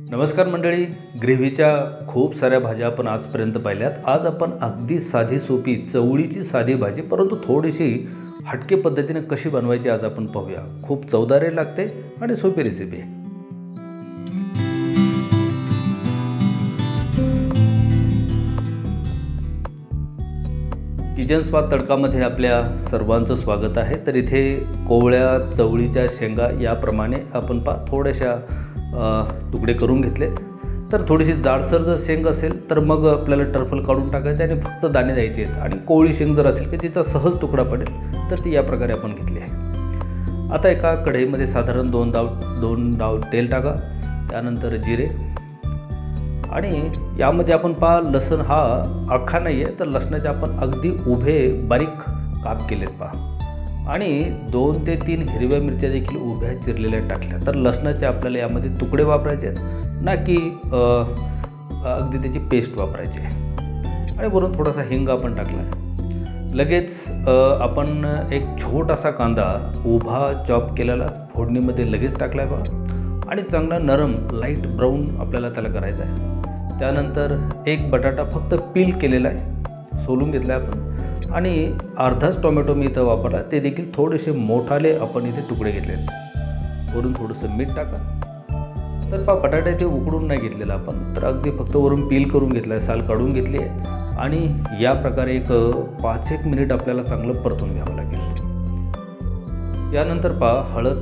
नमस्कार मंडळी, ग्रेव्हीच्या खूप साऱ्या भाज्या आपण आजपर्यंत पाहिल्यात। आज आपण अगदी साधी सोपी चवळीची साधी भाजी परंतु थोडीशी हटके पद्धतीने कशी बनवायची आज आपण पाहूया। खूप चवदार लागते आणि सोपी रेसिपी आहे। किचन स्वाद तडकामध्ये आपल्या सर्वांचं स्वागत आहे। तर इथे कोवळ्या चवळीच्या शेंगा याप्रमाणे आपण थोड्याशा तुकडे करून घेतले। तर थोडीशी जाडसर जर शेंग असेल तर मग आपल्याला टरफल काढून टाकायचे आणि फक्त दाणे द्यायचे आहेत। आणि कोवळी शेंग जर असेल की जिचा सहज तुकडा पडेल तर ती या प्रकारे आपण घेतली आहे। आता एका कढईमध्ये साधारण दोन डाव तेल टाका, त्यानंतर जिरे आणि यामध्ये आपण लसण हा अख्खा नाही आहे, तर लसणाचे आपण अगदी उभे बारीक काप केलेत आणि 2 ते 3 हिरव्या मिरच्या देखील उभ्या चिरलेल्या टाकल्या। तर लसणाचे आपल्याला यामध्ये तुकडे वापरायचे आहेत, ना की अगदी त्याची पेस्ट वापरायची आहे। आणि वरून थोडासा हिंग आपण टाकला। लगेच आपण एक छोटासा कांदा उभा चॉप केलेला फोडणीमध्ये लगेच टाकला आहे आणि चांगला नरम लाईट ब्राऊन आपल्याला त्याला करायचा आहे। त्यानंतर एक बटाटा फक्त पील केलेला आहे, सोलून घेतला आपण आणि अर्धाच टोमॅटो मी इथं वापरला, ते देखील थोडेसे मोठाले आपण इथे तुकडे घेतले। वरून थोडंसं मीठ टाका। तर बटाटा इथे उकडून नाही घेतलेला आपण, तर अगदी फक्त वरून पील करून घेतला आहे, साल काढून घेतली आहे आणि या प्रकारे एक 5-1 मिनिट आपल्याला चांगलं परतून घ्यावं लागेल। यानंतर हळद,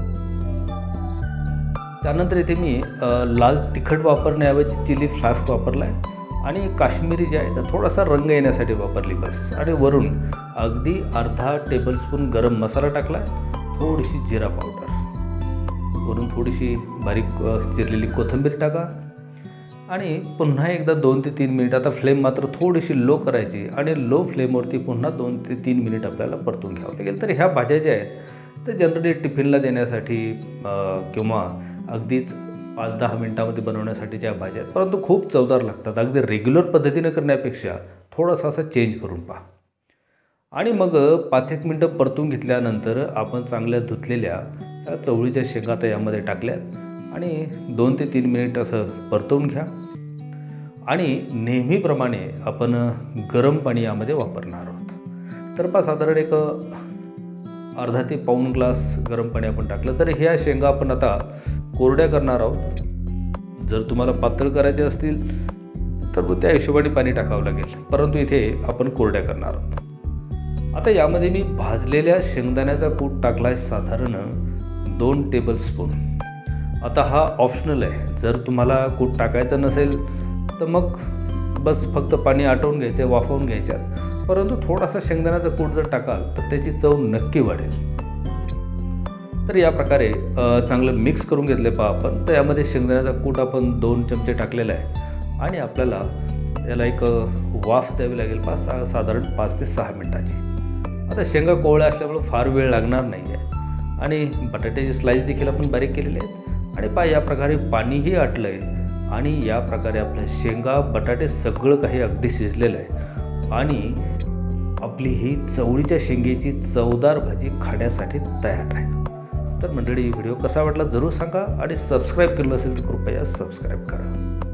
त्यानंतर इथे मी लाल तिखट वापरण्याऐवजी चिली फ्लास्क वापरला आहे आणि काश्मीरी जे आहे तर थोडासा रंग येण्यासाठी वापरली बस। आणि वरून अगदी अर्धा टेबलस्पून गरम मसाला टाकला, थोडीशी जिरा पावडर, वरून थोडीशी बारीक चिरलेली कोथिंबीर टाका आणि पुन्हा एकदा 2 ते 3 मिनिट, आता फ्लेम मात्र थोडीशी लो करायची आणि लो फ्लेमवरती पुन्हा 2 ते 3 मिनिट आपल्याला परतून घ्यावं लागेल। तर ह्या भाज्या ज्या आहेत तर जनरली टिफिनला देण्यासाठी किंवा अगदीच 5-10 मिनिटांमध्ये बनवण्यासाठीच्या भाज्या आहेत, परंतु खूप चवदार लागतात। अगदी रेग्युलर पद्धतीने करण्यापेक्षा थोडासा असा चेंज करून पहा। आणि मग 5-1 मिनटं परतून घेतल्यानंतर आपण चांगल्या धुतलेल्या त्या चवळीच्या शेंगा त्या यामध्ये टाकल्यात आणि 2 ते 3 मिनिट असं परतवून घ्या। आणि नेहमीप्रमाणे आपण गरम पाणी यामध्ये वापरणार आहोत। तर साधारण एक अर्धा ते पाऊण ग्लास गरम पाणी आपण टाकलं। तर ह्या शेंगा आपण आता कोरड्या करणार आहोत। जर तुम्हाला पातळ करायचे असतील तर मग त्या हिशोबाने पाणी टाकावं लागेल, परंतु इथे आपण कोरड्या करणार आहोत। आता यामध्ये मी भाजलेल्या शेंगदाण्याचा कूट टाकला आहे साधारण 2 टेबलस्पून। आता हा ऑप्शनल आहे, जर तुम्हाला कूट टाकायचं नसेल तर मग बस फक्त पाणी आटवून घ्यायचं, वाफवून घ्यायच्यात, परंतु थोडासा शेंगदाण्याचा कूट जर टाकाल तर त्याची चव नक्की वाढेल। तर या प्रकारे चांगलं मिक्स करून घेतले आपण। तर यामध्ये शेंगदाण्याचा कूट आपण 2 चमचे टाकलेला आहे आणि आपल्याला याला एक वाफ द्यावी लागेल साधारण 5 ते 6 मिनिटाची। आता शेंगा कोवळ्या असल्यामुळे फार वेळ लागणार नाही आहे आणि बटाट्याची स्लाइस देखील आपण बारीक केलेले आहेत आणि या प्रकारे पाणीही आटलं आहे आणि या प्रकारे आपल्या शेंगा बटाटे सगळं काही अगदी शिजलेलं आहे आणि आपली ही चवळीच्या शेंगेची चवदार भाजी खाण्यासाठी तयार आहे। तर मंडळी, व्हिडिओ कसा वाटला जरूर सांगा आणि सबस्क्राईब केलं असेल तर कृपया सबस्क्राईब करा।